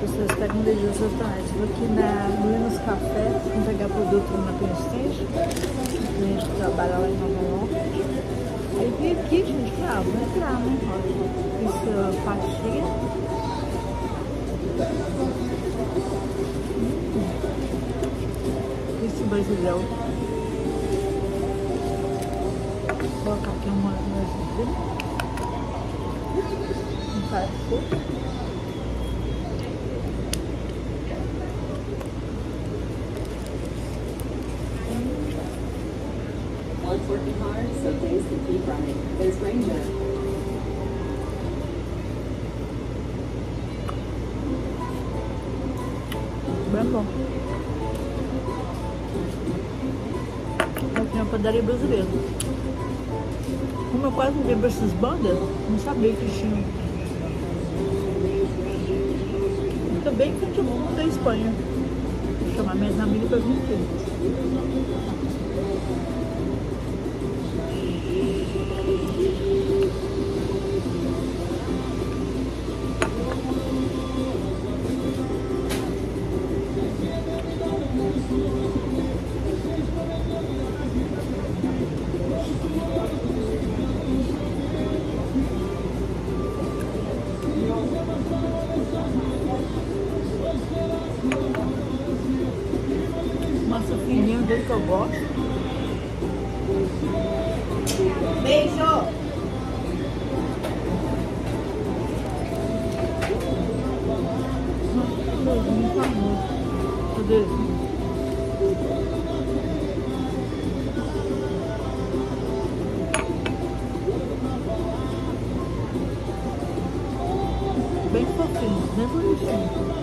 Vocês pegam desde os restaurantes. Vou aqui na Luinos Café, vou pegar produto na Prestige. A gente que trabalha lá em Nova York. Aí vim aqui, gente, pra vou entrar, né? Olha, fiz pastilha. Esse brasileiro. Vou colocar aqui uma azeite. Um fast. It's working hard, so things can keep running. There's Granger. Bem bom. Aqui é uma padaria brasileira. Como eu quase lembro essas bandas, não sabia que tinham. Também que tinha um da Espanha. Vou chamar minhas amigas para vir aqui. Massa fininha do jeito que eu gosto. Beijo! Muito amor. Cadê? Bem fofinho, bem bonitinho.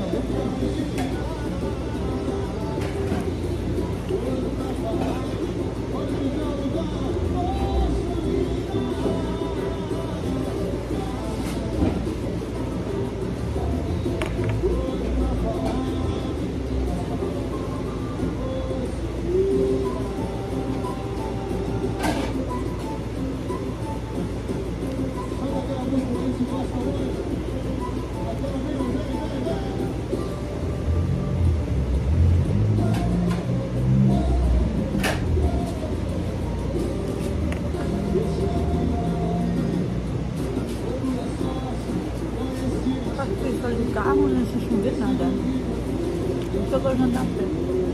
De carro, né? Sem chover nada. Muito eu gosto de andar a pé.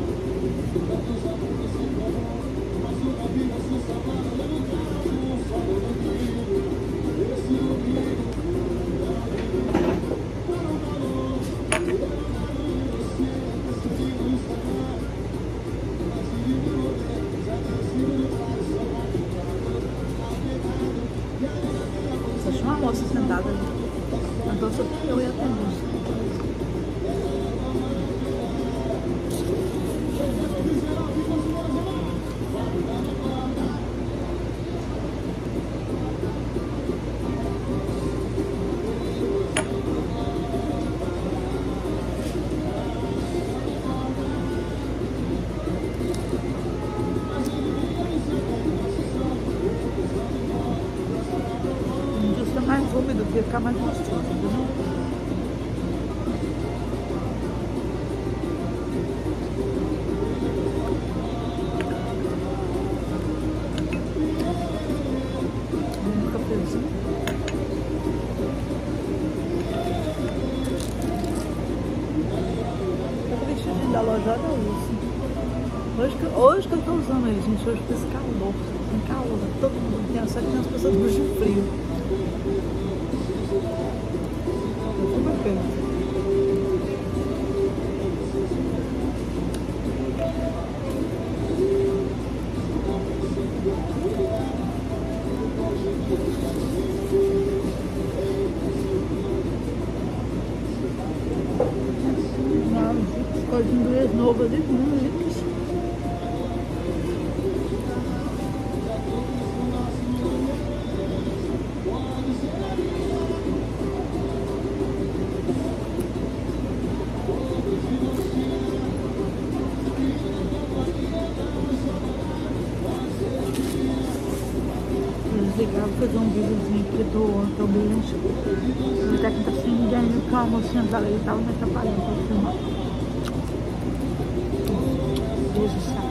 Só tinha uma moça sentada ali. Então só tem eu e a Tenista. Fica mais úmido, fica mais gostoso, entendeu? Um cafezinho. O vestidinho da loja é isso. Hoje que eu tô usando ele, gente. Hoje fez calor. Tem calor, todo mundo tem. Só que tem as pessoas de frio. Super bem. Coisa de inglês novo ali, muito. Desligar fazer um videozinho aqui do ambiente. Até que não tá sem ninguém, porque a mocinha dela ele tava me atrapalhando pra filmar. Beijo,